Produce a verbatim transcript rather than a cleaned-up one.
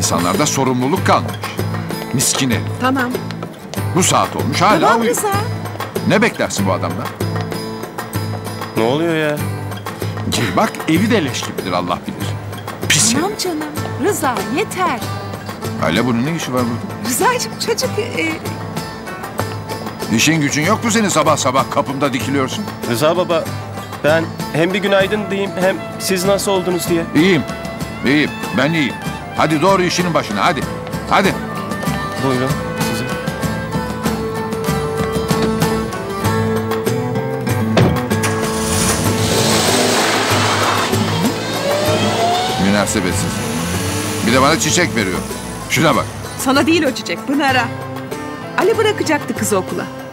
İnsanlarda sorumluluk kalmamış. Miskin herif. Tamam. Bu saat olmuş hala Tamam uyuyor. Rıza. Ne beklersin bu adamdan? Ne oluyor ya? Gir bak, evi de leş gibidir Allah bilir. Pis Tamam herif. canım. Rıza yeter. Hala bunun ne işi var burada? Rıza'cığım çocuk... E, İşin gücün yok mu senin, sabah sabah kapımda dikiliyorsun? Rıza baba, ben hem bir günaydın diyeyim hem siz nasıl oldunuz diye. İyiyim. İyiyim. Ben iyiyim. Hadi doğru işinin başına hadi. Hadi. Buyurun size. Münasebetsiz. Bir de bana çiçek veriyor. Şuna bak. sana değil o çiçek Pınar'a. Ali bırakacaktı kızı okula.